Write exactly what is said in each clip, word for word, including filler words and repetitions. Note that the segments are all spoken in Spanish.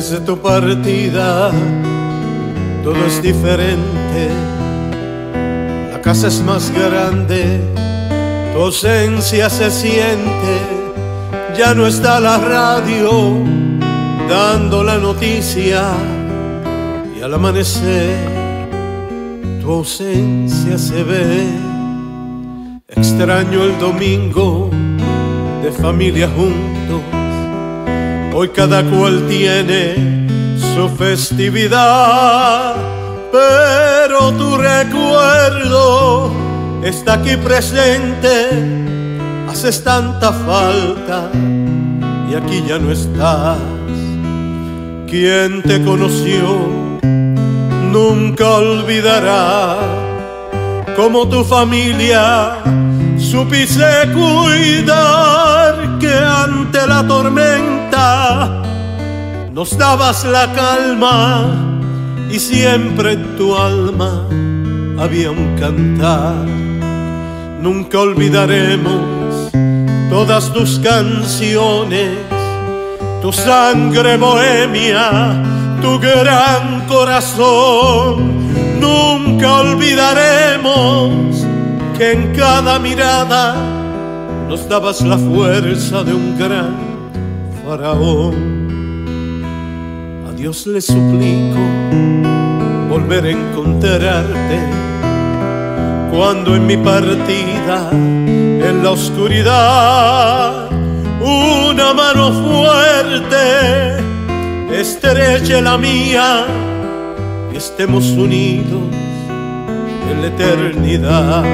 Desde tu partida todo es diferente. La casa es más grande, tu ausencia se siente. Ya no está la radio dando la noticia, y al amanecer tu ausencia se ve. Extraño el domingo de familia juntos. Hoy cada cual tiene su festividad, pero tu recuerdo está aquí presente. Haces tanta falta y aquí ya no estás. Quien te conoció nunca olvidará cómo tu familia supiste cuidar, que ante la tormenta nos dabas la calma y siempre en tu alma había un cantar. Nunca olvidaremos todas tus canciones, tu sangre bohemia, tu gran corazón. Nunca olvidaremos que en cada mirada nos dabas la fuerza de un gran faraón. A Dios le suplico volver a encontrarte, cuando en mi partida, en la oscuridad, una mano fuerte estreche la mía y estemos unidos en la eternidad.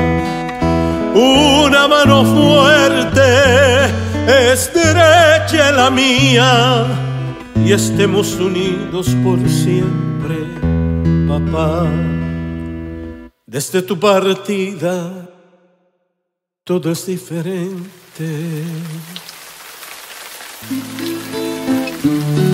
Una mano fuerte estreche la mía y estemos unidos por siempre, papá. Desde tu partida todo es diferente.